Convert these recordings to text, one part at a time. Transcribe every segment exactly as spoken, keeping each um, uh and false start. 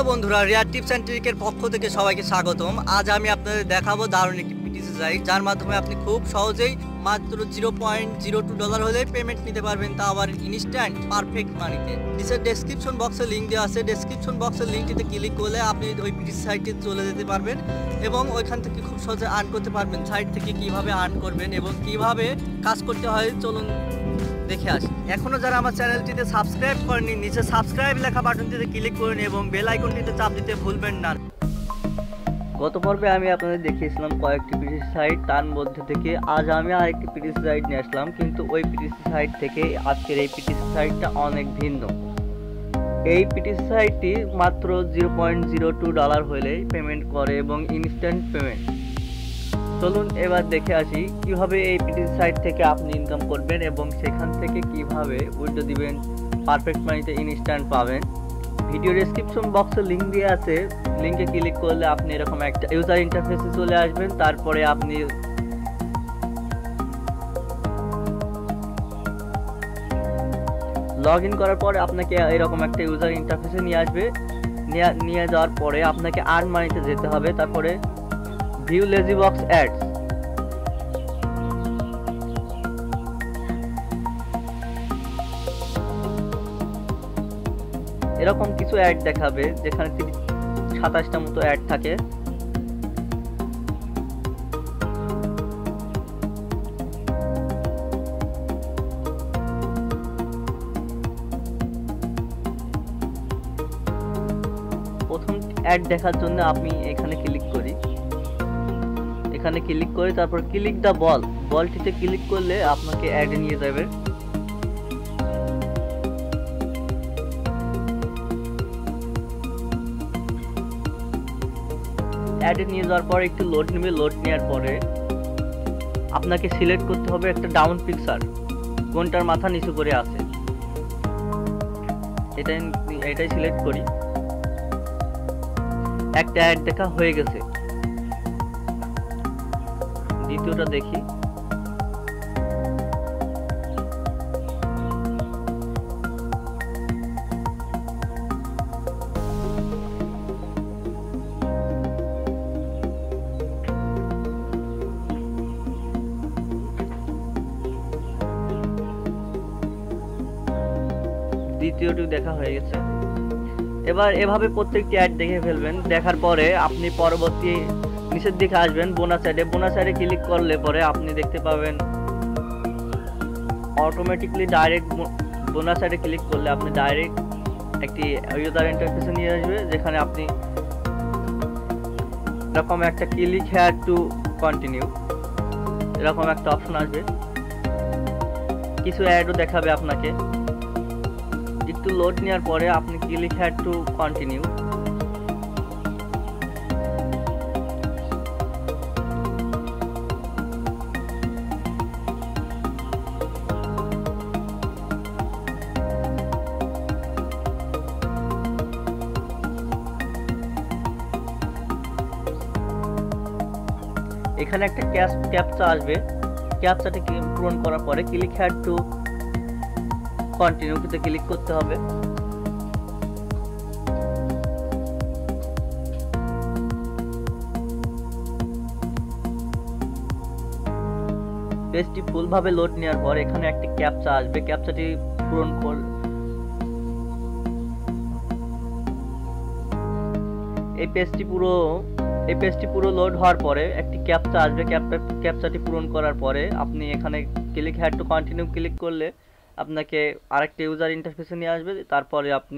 বন্ধুরা, রিয়ার tips and ট্রিকের পক্ষ থেকে সবাইকে স্বাগতম। আজ আমি আপনাদের দেখাবো দারুণ একটি পিটিসি সাইট, যার মাধ্যমে আপনি খুব সহজেই মাত্র zero point zero two dollar হলেই পেমেন্ট নিতে পারবেন, তা আবার ইনস্ট্যান্ট পারফেক্ট মানিতে। নিচের ডেসক্রিপশন বক্সে লিঙ্ক দেওয়া আছে, ডেসক্রিপশন বক্সের লিঙ্কটিতে ক্লিক করলে আপনি ওই পিটিসি সাইটে চলে যেতে পারবেন এবং ওইখান থেকে খুব সহজে আর্ন করতে পারবেন। সাইট থেকে কিভাবে আর্ন করবেন এবং কিভাবে কাজ করতে হয় চলুন দেখে আসি। এখনো যারা আমার চ্যানেলটিতে সাবস্ক্রাইব করেনি, নিচে সাবস্ক্রাইব লেখা বাটনটিতে ক্লিক করুন এবং বেল আইকনটিতে চাপ দিতে ভুলবেন না। গত পর্বে আমি আপনাদের দেখিয়েছিলাম কয়েকটি পিটিসি সাইট, তার মধ্যে থেকে আজ আমি আরেকটি পিটিসি সাইট নিয়ে আসলাম, কিন্তু ওই পিটিসি সাইট থেকে আজকের এই পিটিসি সাইটটা অনেক ভিন্ন। এই পিটিসি সাইটটি মাত্র zero point zero two dollar হলেই পেমেন্ট করে এবং ইনস্ট্যান্ট পেমেন্ট। চলুন এবার দেখে আসি কিভাবে এই পিটিসি সাইট থেকে আপনি ইনকাম করবেন এবং সেখান থেকে কিভাবে উইথড্র দিবেন, পারফেক্ট মানিতে ইনস্ট্যান্ট পাবেন। ভিডিও ডেসক্রিপশন বক্সে লিঙ্ক দিয়ে আছে, লিঙ্কে ক্লিক করলে আপনি এরকম একটা ইউজার ইন্টারফেসে চলে আসবেন। তারপরে আপনি লগ ইন করার পরে আপনাকে এরকম একটা ইউজার ইন্টারফেসে নিয়ে আসবে। নিয়ে যাওয়ার পরে আপনাকে আর্ন মানিতে যেতে হবে। তারপরে ভিউ লেজি বক্স অ্যাডস, এরকম কিছু অ্যাড দেখাবে যেখানে সাতাশটা মতো অ্যাড থাকে। প্রথম অ্যাড দেখার জন্য আমি এখানে ক্লিক করি, এখানে ক্লিক করে তারপর ক্লিক দা বল, বলটিতে ক্লিক করলে আপনাকে অ্যাডে নিয়ে যাবে। অ্যাডে নিয়ে যাওয়ার পর একটু লোড নেবে, লোড নেওয়ার পরে আপনাকে সিলেক্ট করতে হবে একটা ডাউন পিকচার, কোনটার মাথা নিচু করে আছে এটাই এটাই সিলেক্ট করি। একটা অ্যাড দেখা হয়ে গেছে, দ্বিতীয়টা দেখি। দ্বিতীয়টি দেখা হয়ে গেছে। এবার এভাবে প্রত্যেকটি অ্যাড দেখে ফেলবেন। দেখার পরে আপনি পরবর্তী নিচের দিকে আসবেন, বোনাস অ্যাডে। বোনাস অ্যাডে ক্লিক করলে পরে আপনি দেখতে পাবেন অটোমেটিকলি ডাইরেক্ট বোনাস অ্যাডে ক্লিক করলে আপনি ডাইরেক্ট একটি ইউজার ইন্টারফেসে নিয়ে আসবে, যেখানে আপনি এরকম একটা ক্লিক হেয়ার টু কন্টিনিউ এরকম একটা অপশন আসবে। কিছু অ্যাডও দেখাবে আপনাকে। একটু লোড নেওয়ার পরে আপনি ক্লিক হেয়ার টু কন্টিনিউ। এখানে একটা ক্যাপচা আসবে, ক্যাপচাটি পূরণ করার পরে ক্লিক হেয়ার টু কন্টিনিউ তে ক্লিক করতে হবে। পেজটি ফুলভাবে লোড নেওয়ার পর এখানে একটা ক্যাপচা আসবে, ক্যাপচাটি পূরণ কর। এই পেজটি পুরো এই পেজটি পুরো লোড হওয়ার পরে একটি ক্যাপচা আসবে, ক্যাপচাটি পূরণ করার পরে আপনি এখানে click here to continue click করলে আপনাকে আরেকটা ইউজার ইন্টারফেসে নিয়ে আসবে। তারপরে আপনি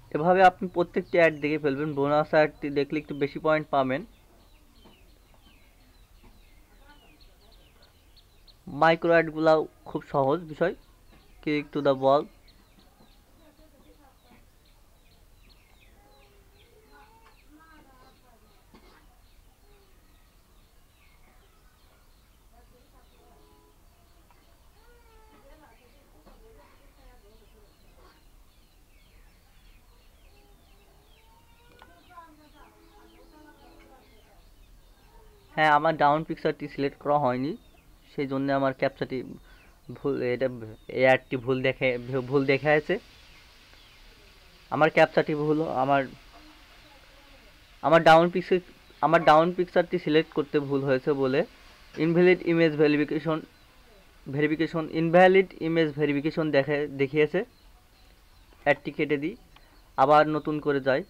এভাবে আপনি প্রত্যেকটি অ্যাড দেখে ফেলবেন। বোনাস অ্যাডটি দেখলে একটু বেশি পয়েন্ট পাবেন। মাইক্রো অ্যাডগুলো খুব সহজ বিষয়। Click to the ball. হ্যাঁ, আমার ডাউন পিকচারটি সিলেক্ট করা হয়নি, সেই জন্য আমার ক্যাপচারটি ভুল, এটা এই অ্যাডটি ভুল দেখে ভুল দেখাচ্ছে। আমার ক্যাপচারটি ভুল, আমার আমার ডাউন পিকচার আমার ডাউন পিকচারটি সিলেক্ট করতে ভুল হয়েছে বলে invalid image verification verification invalid image verification দেখে দেখিয়েছে। অ্যাডটি কেটে দিই, আবার নতুন করে যাই।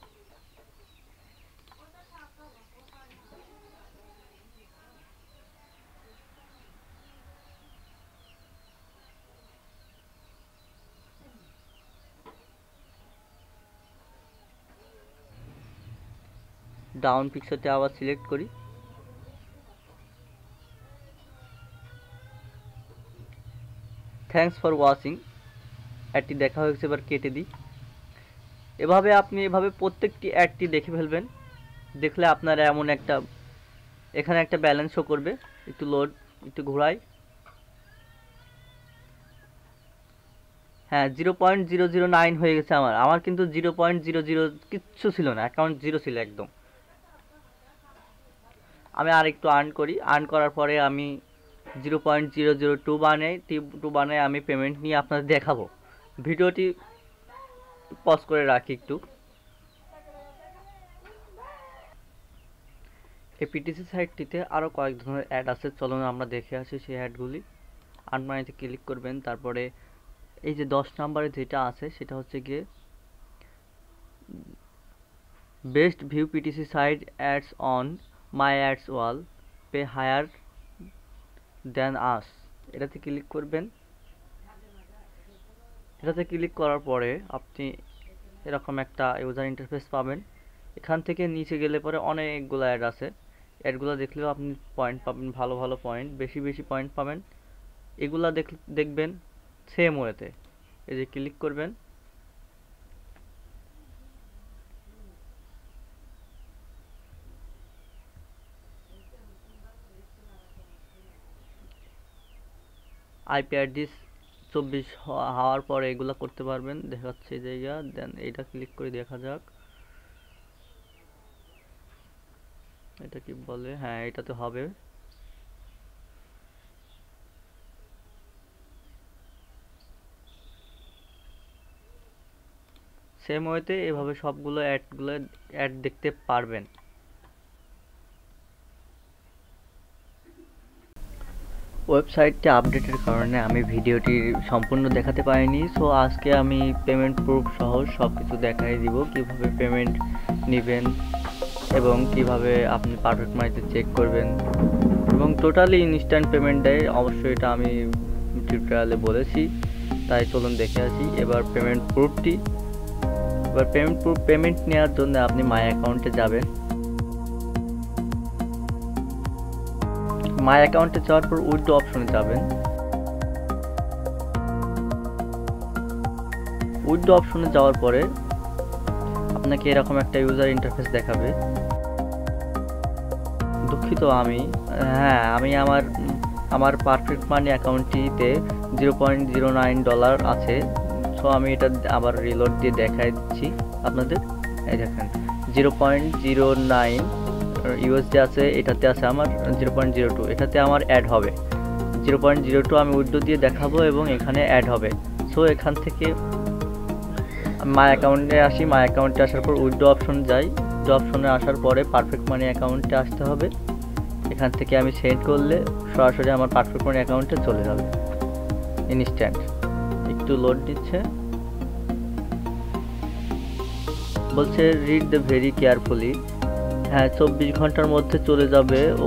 ডাউন পিকচারটি আবার সিলেক্ট করি। Thanks for watching. অ্যাডটি দেখা হয়েছে, এবার কেটে দিই। এভাবে আপনি এভাবে প্রত্যেকটি অ্যাডটি দেখে ফেলবেন। দেখলে আপনার এমন একটা এখানে একটা ব্যালেন্স শো করবে। একটু লোড, একটু ঘোরাই। হ্যাঁ, zero point zero zero nine হয়ে গেছে আমার আমার কিন্তু জিরো পয়েন্ট জিরো জিরো কিচ্ছু ছিল না, অ্যাকাউন্ট জিরো ছিল একদম। আমি আর একটু আর্ন করি। আর্ন করার পরে আমি zero point zero zero two বানাই টু বানাই আমি পেমেন্ট নিয়ে আপনাদের দেখাবো। ভিডিওটি পজ করে রাখি একটু। এই পিটিসি সাইটটিতে আরও কয়েক ধরনের অ্যাড আছে, চলুন আমরা দেখে আসি সেই অ্যাডগুলি। আর্ন মানিতে ক্লিক করবেন, তারপরে এই যে দশ নম্বরে যেটা আছে সেটা হচ্ছে গিয়ে best view PTC site ads on my ads wall, pay higher than us. এটাতে ক্লিক করবেন। এটাতে ক্লিক করার পরে আপনি এরকম একটা ইউজার ইন্টারফেস পাবেন। এখান থেকে নিচে গেলে পরে অনেকগুলো অ্যাড আছে। অ্যাডগুলো দেখলেও আপনি পয়েন্ট পাবেন, ভালো ভালো পয়েন্ট, বেশি বেশি পয়েন্ট পাবেন। এগুলা দেখ দেখবেন সেম ওয়েতে। এই যে ক্লিক করবেন, আইপি অ্যাড্রেস চব্বিশ হওয়ার পরে এগুলো করতে পারবেন, দেখাচ্ছে জায়গা। দেন এটা ক্লিক করে দেখা যাক এটা কি বলে। হ্যাঁ, এটা তো হবে। সেম ওয়েতে এভাবে সবগুলো অ্যাডগুলো অ্যাড দেখতে পারবেন। ওয়েবসাইটটি আপডেটের কারণে আমি ভিডিওটি সম্পূর্ণ দেখাতে পারিনি, সো আজকে আমি পেমেন্ট প্রুফ সহ সব কিছু দেখাই দিব, কিভাবে পেমেন্ট নেবেন এবং কিভাবে আপনি পারফেক্ট মানিতে চেক করবেন এবং টোটালি ইনস্ট্যান্ট পেমেন্ট দেয়। অবশ্যই এটা আমি টিউটোরিয়ালে বলেছি, তাই চলুন দেখে আসি এবার পেমেন্ট প্রুফটি। এবার পেমেন্ট প্রুফ পেমেন্ট নেওয়ার জন্য আপনি মাই অ্যাকাউন্টে যাবেন। মাই অ্যাকাউন্টে যাওয়ার পর উইথড্র অপশনে যাবেন। উইথড্র অপশনে যাওয়ার পরে আপনাকে এরকম একটা ইউজার ইন্টারফেস দেখাবে। দুঃখিত, আমি হ্যাঁ আমি আমার আমার পারফেক্ট মানি অ্যাকাউন্টটিতে zero point zero nine dollar আছে। সো আমি এটা আবার রিলোড দিয়ে দেখাই দিচ্ছি আপনাদের। এই দেখেন zero point zero nine USD আছে, এটাতে আছে আমার জিরো পয়েন্ট জিরো টু, এটাতে আমার অ্যাড হবে জিরো পয়েন্ট জিরো টু। আমি উইথড্র দিয়ে দেখাবো এবং এখানে অ্যাড হবে। সো এখান থেকে মাই অ্যাকাউন্টে আসি। মাই অ্যাকাউন্টে আসার পর উইথড্র অপশন যাই। উইথড্র অপশনে আসার পরে পারফেক্ট মানি অ্যাকাউন্টে আসতে হবে। এখান থেকে আমি সেন্ড করলে সরাসরি আমার পারফেক্ট মানি অ্যাকাউন্টে চলে যাবে ইনস্ট্যান্ট। একটু লোড দিচ্ছে, বলছে রিড দ্য ভেরি কেয়ারফুলি। হ্যাঁ, চব্বিশ ঘন্টার মধ্যে চলে যাবে। ও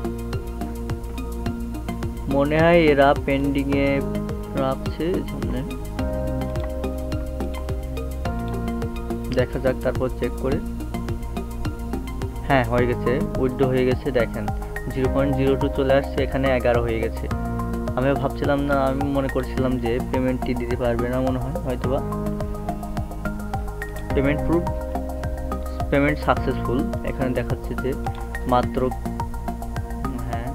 মনে হয় এরা পেন্ডিংয়ে রাখছে। সামনে দেখা যাক তারপর চেক করে। হ্যাঁ হয়ে গেছে, উইথড্র হয়ে গেছে। দেখেন জিরো পয়েন্ট জিরো টু চলে আসছে, এখানে এগারো হয়ে গেছে। আমিও ভাবছিলাম না, আমি মনে করছিলাম যে পেমেন্টটি দিতে পারবে না মনে হয়, হয়তোবা। পেমেন্ট প্রুফ, পেমেন্ট সাকসেসফুল এখানে দেখাচ্ছে যে মাত্র, হ্যাঁ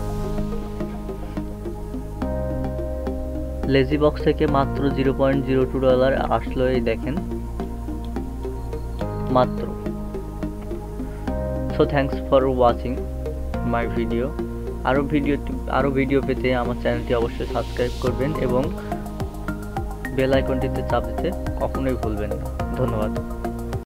লেজি বক্স থেকে মাত্র zero point zero two dollar আসলো, এই দেখেন মাত্র। So thanks for watching my video. আরও ভিডিও আরও ভিডিও পেতে আমার চ্যানেলটি অবশ্যই সাবস্ক্রাইব করবেন এবং বেল আইকনটিতে চাপ দিতে কখনোই ভুলবেন না। ধন্যবাদ।